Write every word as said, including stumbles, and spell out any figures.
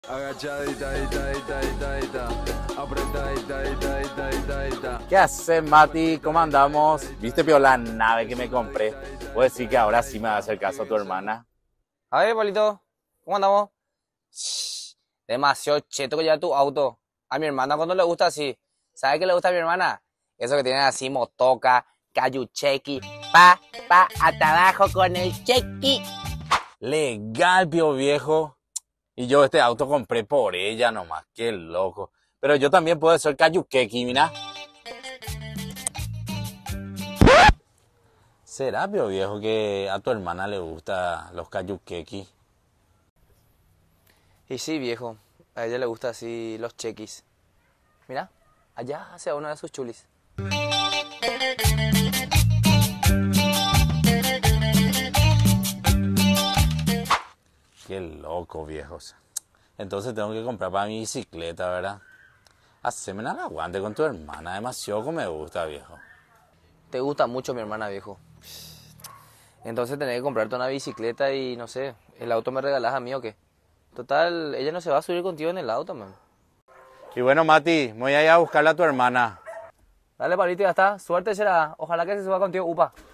Agachadita, ita, ita, ita, ita. Apretadita, ita, ita, ita, ita. ¿Qué haces, Mati? ¿Cómo andamos? ¿Viste, Pio, la nave que me compré? Puedo decir que ahora sí me va a hacer caso a tu hermana. A ver, Pablito, ¿cómo andamos? Shh, demasiado cheto que lleva tu auto. A mi hermana cuando le gusta así. ¿Sabe qué le gusta a mi hermana? Eso que tienen así, motoca, cayuchequi, pa, pa, hasta abajo con el chequi. Legal, Pio viejo. Y yo este auto compré por ella nomás, qué loco. Pero yo también puedo ser cayuquequi, mira. ¿Será, Pio viejo, que a tu hermana le gustan los cayuquequi? Y sí, viejo, a ella le gusta así los chequis. Mira, allá hacia uno de sus chulis. Qué loco, viejos. Entonces tengo que comprar para mi bicicleta, ¿verdad? Haceme el aguante con tu hermana, demasiado que me gusta, viejo. Te gusta mucho mi hermana, viejo. Entonces tenés que comprarte una bicicleta y no sé, ¿el auto me regalás a mí o qué? Total, ella no se va a subir contigo en el auto, man. Y bueno, Mati, voy a ir a buscarle a tu hermana. Dale, Pablito, ya está. Suerte será. Ojalá que se suba contigo, upa.